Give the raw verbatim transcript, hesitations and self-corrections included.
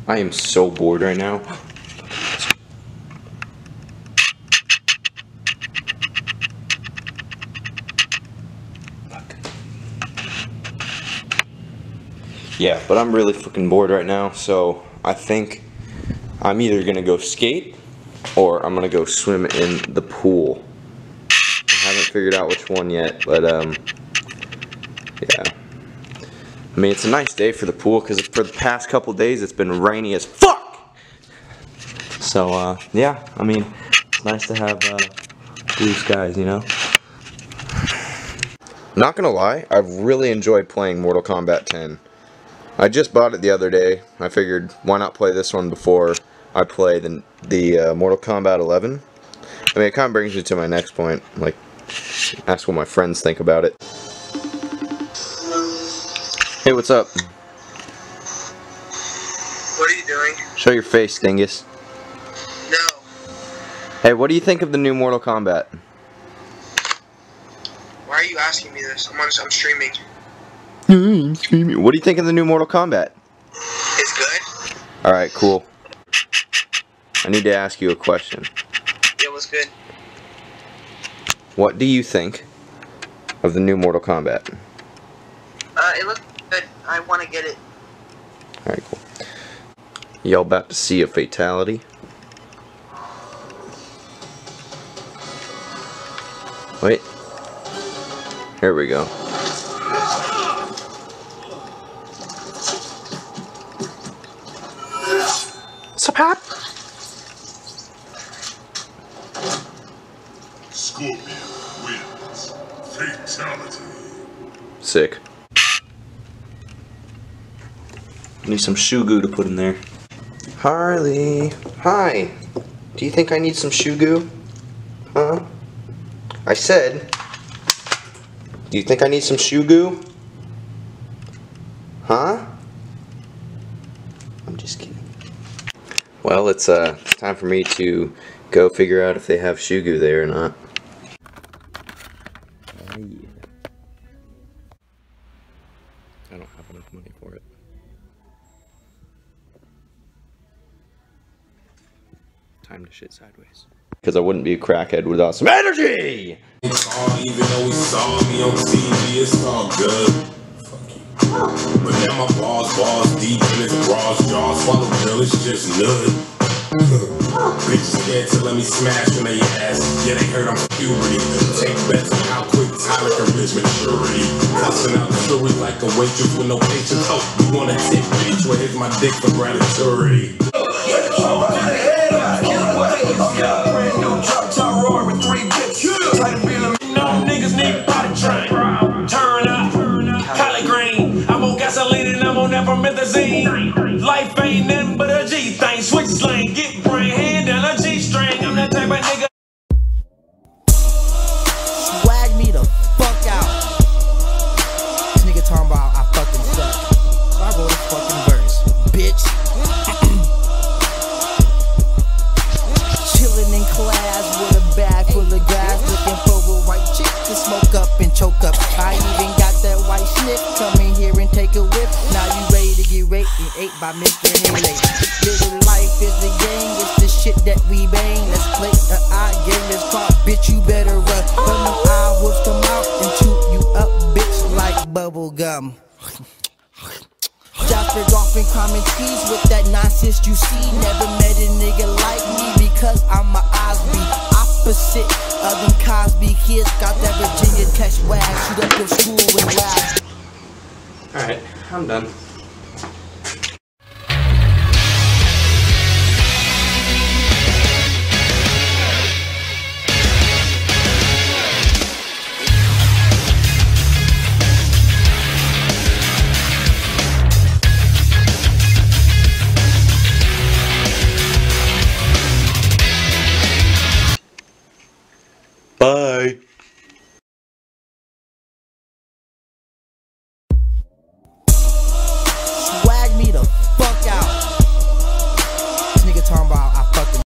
I am so bored right now. Yeah, but I'm really fucking bored right now, so I think I'm either gonna go skate or I'm gonna go swim in the pool. I haven't figured out which one yet, but um, yeah. I mean, it's a nice day for the pool because for the past couple days it's been rainy as fuck. So uh, yeah, I mean, it's nice to have uh, blue skies, you know. Not gonna lie, I've really enjoyed playing Mortal Kombat ten. I just bought it the other day. I figured, why not play this one before I play the, the uh, Mortal Kombat eleven? I mean, it kind of brings me to my next point. Like, ask what my friends think about it. Hey, what's up? What are you doing? Show your face, dingus. No. Hey, what do you think of the new Mortal Kombat? Why are you asking me this? I'm on, I'm streaming. What do you think of the new Mortal Kombat? It's good. Alright, cool. I need to ask you a question. Yeah, what's good? What do you think of the new Mortal Kombat? Uh, it looks good. I want to get it. Alright, cool. Y'all about to see a fatality? Wait. Here we go. What's up, Hap? Scorpion wins. Fatality. Sick. Need some shoe goo to put in there. Harley. Hi. Do you think I need some shoe goo? Huh? I said. Do you think I need some shoe goo? Huh? I'm just kidding. Well, it's uh, time for me to go figure out if they have shoe goo there or not. Oh, yeah. I don't have enough money for it. Time to shit sideways. Because I wouldn't be a crackhead without some energy! It's all, even though he saw me on T V, it's all good. Fuck you. But now my balls, balls deep in his bras, jaws swallow, girl, it's just none. Bitches scared to let me smash on their ass. Yeah, they heard I'm puberty. Take bets on how quick Tyler can reach maturity. Cussing out the jury like a waitress with no patience. Oh, you want a tip, bitch? Well, here's my dick for gratitude. No niggas need body train. Turn up, collard green. I'm on gasoline and I'm on nepromethazine. Life ain't nothing but a G thing. Switch lane, get brain, hand down a G string. I'm that type of nigga. Swag me the fuck out. This nigga talking about I fucking suck. So I go to fucking verse, bitch. Chilling in class with a bag full of gas, looking for a white chick to smoke up and choke up. I even got that white snip. Come in here and take a whip. Now you ready to get raped and ate by Mister Haley. Little life is the game, it's the shit that we bang. Let's play the eye game, it's called bitch, you better run. When the eye wolves come out and chew you up, bitch, like bubble gum. Jasper golfing common trees with that nonsense you see. Never met a nigga like me because I'm a Osby. Opposite of them Cosby kids, got that Virginia Tech swag. Shoot up your school and laugh. Alright, I'm done.